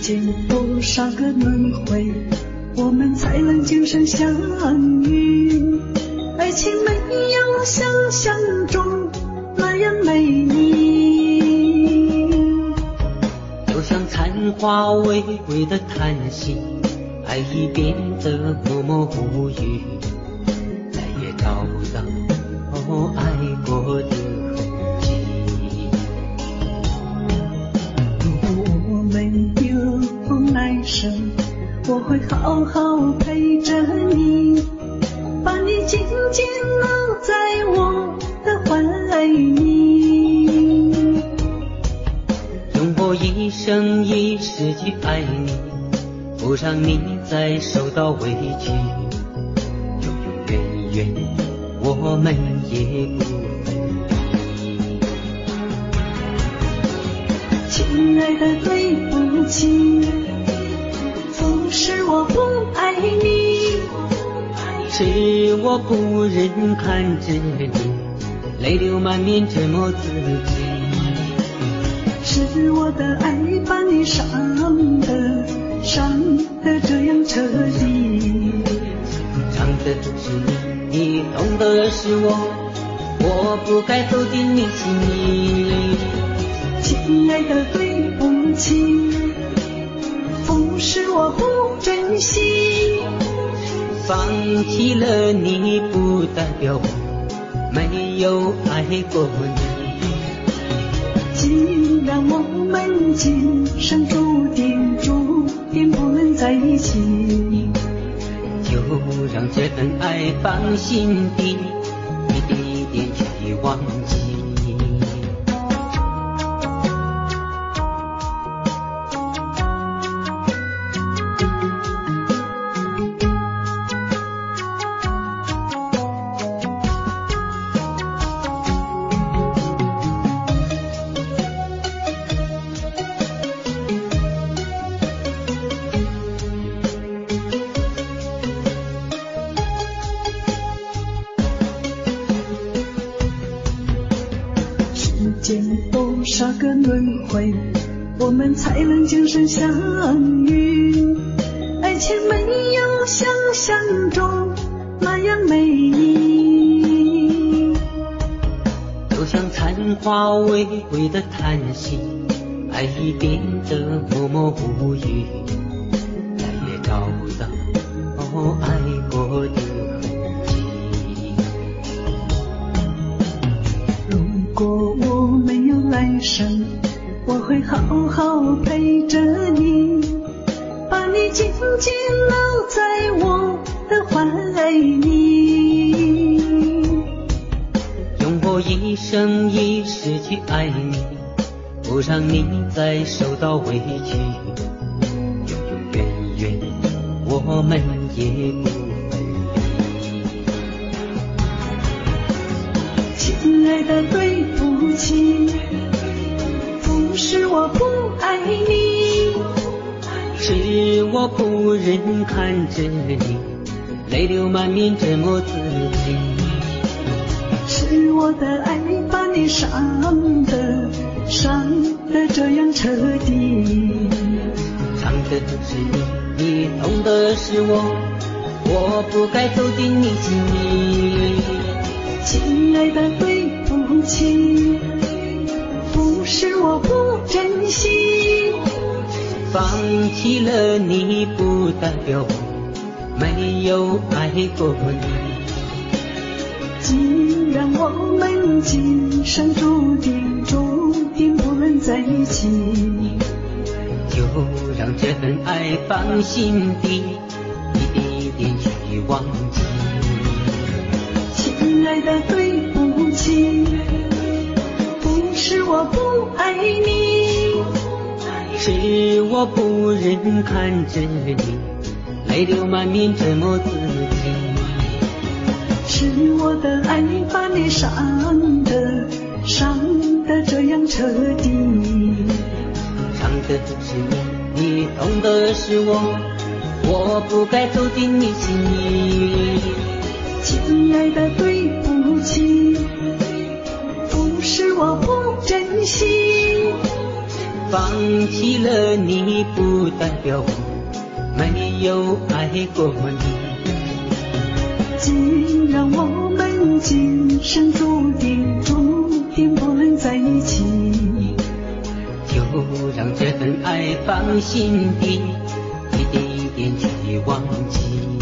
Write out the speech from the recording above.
间多少个轮回，我们才能今生相遇？爱情没有想象中那样美丽， 就像残花微微的叹息，爱已变得默默无语，再也找不到爱过的痕迹。 如果我们有来生，我会好好陪着你，把你紧紧搂在我的怀里， 用我一生一世去爱你，不让你再受到委屈，永永远远我们也不分离。 亲爱的，对不起，不是我不爱你， 是我不忍看着你泪流满面折磨自己， 是我的爱把你伤得这样彻底， 伤的是你，痛的是我不该走进你心里。 亲爱的，对不起，不是我不珍惜， 放弃了你不代表我没有爱过你， 既然我们今生注定不能在一起， 就让这份爱放心底，一点去忘记。 多少个轮回，我们才能今生相遇？爱情没有想象中那样美丽， 就像残花微微的叹息，爱已变得默默无语，再也找不到爱过的痕迹。 如果我没有来生，我会好好陪着你，把你紧紧搂在我的怀里， 用我一生一世去爱你，不让你再受到委屈，永永远远我们也不分离。 亲爱的，对不起，不是我不爱你， 是我不忍看着你泪流满面折磨自己， 是我的爱把你伤得这样彻底， 伤的是你，痛的是我不该走进你心里。 亲爱的，对不起，不是我不珍惜， 放弃了你不代表我没有爱过你， 既然我们今生注定不能在一起， 就让这份爱放心底，一点去忘记。 亲爱的，对不起，不是我不爱你， 是我不忍看着你泪流满面折磨自己， 是我的爱把你伤得这样彻底， 伤的是你，痛的是我不该走进你心里。 亲爱的，对不起，不是我不珍惜， 放弃了你，不代表我没有爱过你。 既然我们今生注定不能在一起， 就让这份爱放心底，一点一点去忘记。